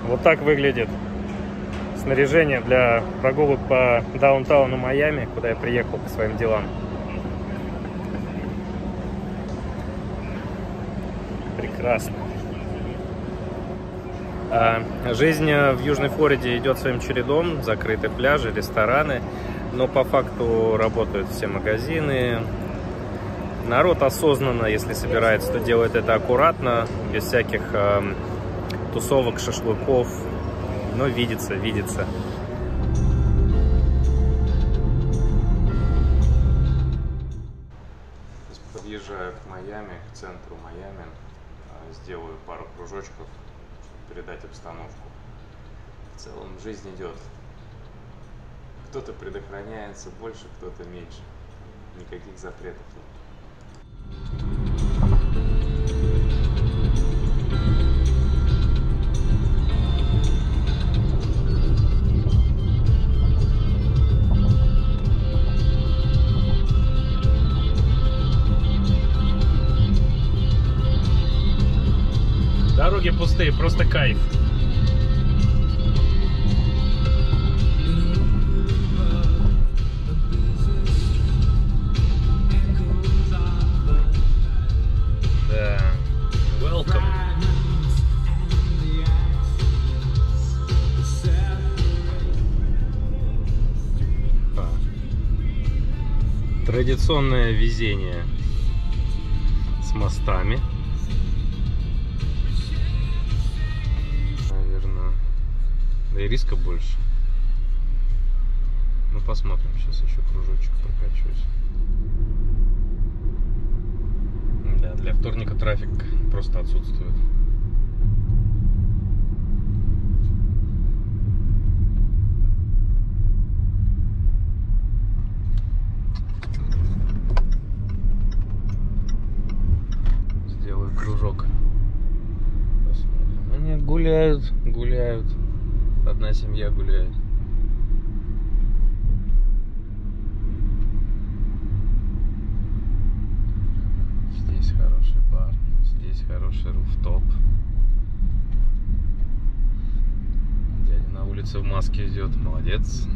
Вот так выглядит снаряжение для прогулок по даунтауну Майами, куда я приехал по своим делам. Прекрасно. Жизнь в Южной Флориде идет своим чередом. Закрыты пляжи, рестораны, но по факту работают все магазины. Народ осознанно, если собирается, то делает это аккуратно, без всяких тусовок, шашлыков. Но видится. Подъезжаю к Майами, к центру Майами. Сделаю пару кружочков, чтобы передать обстановку. В целом жизнь идет. Кто-то предохраняется больше, кто-то меньше. Никаких запретов нет. Дороги пустые, просто кайф. Да, welcome. Традиционное везение с мостами. Да и риска больше. Ну, посмотрим. Сейчас еще кружочек прокачусь. Да, для вторника трафик просто отсутствует. Сделаю кружок. Посмотрим. Они гуляют. Одна семья гуляет. Здесь хороший бар, здесь хороший руфтоп. Дядя на улице в маске идет, молодец.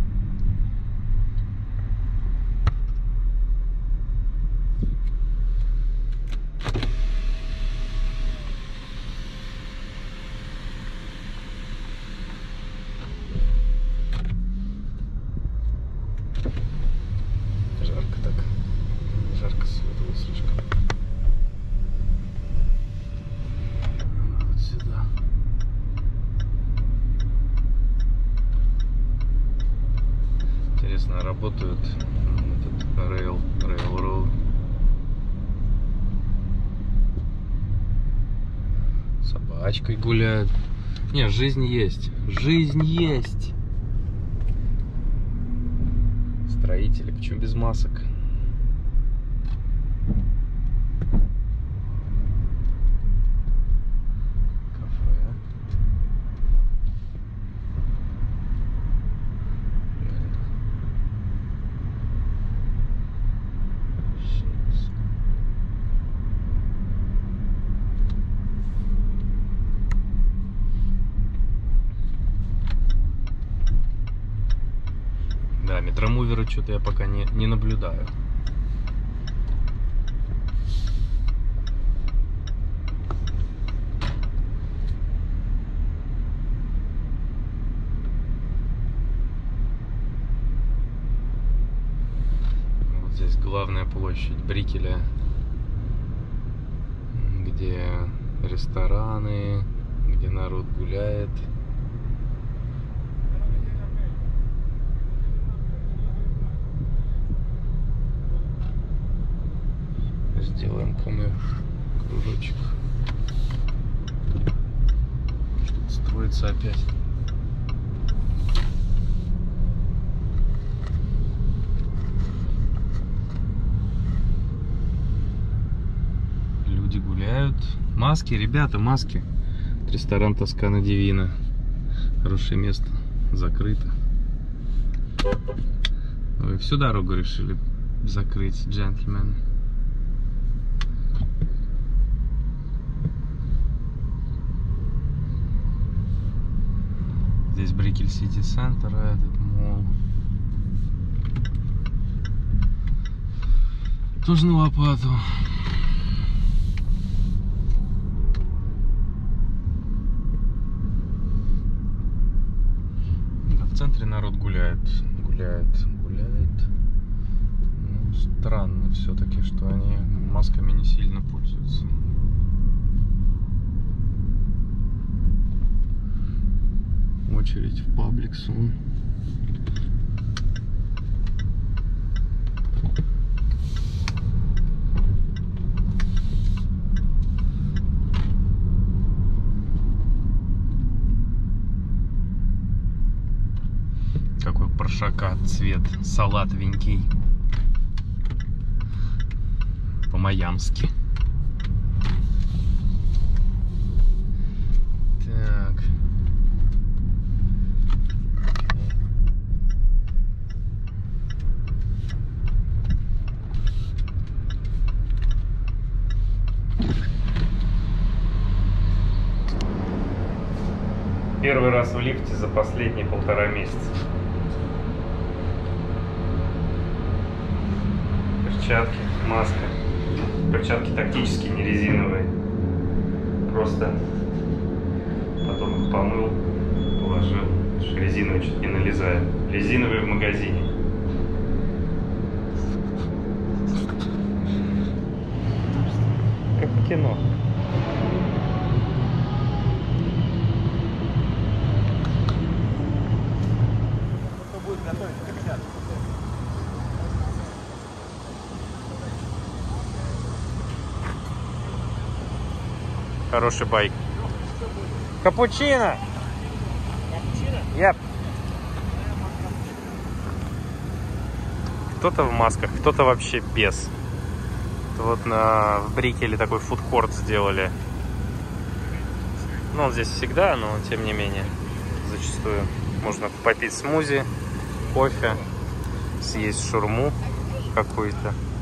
Работают этот Railroad. Собачкой гуляют. Не, жизнь есть. Строители, почему без масок? Да, метромувера что-то я пока не наблюдаю. Вот здесь главная площадь Брикеля, где рестораны, где народ гуляет. Сделаем-ка мы кружочек. Что-то строится опять. Люди гуляют. Маски, ребята, маски. Ресторан Тоскана Дивина. Хорошее место. Закрыто. Вы всю дорогу решили закрыть, джентльмены. Брикель Сити Центр, этот мол. Тоже на лопату. Да, в центре народ гуляет. Ну, странно все-таки, что они масками не сильно пользуются. Очередь в Publix. Какой паршака цвет салатовенький. По-майамски. Так. Первый раз в лифте за последние 1,5 месяца. Перчатки, маска. Перчатки тактические, не резиновые. Просто потом их помыл, положил. Резиновые чуть не налезает. Резиновые в магазине. Как в кино. Хороший байк. Капучино! Капучино? Yep. Кто-то в масках, кто-то вообще без. Вот в Брикеле такой фудкорт сделали. Ну, он здесь всегда, но тем не менее, зачастую можно попить смузи, кофе, съесть шаурму какую-то.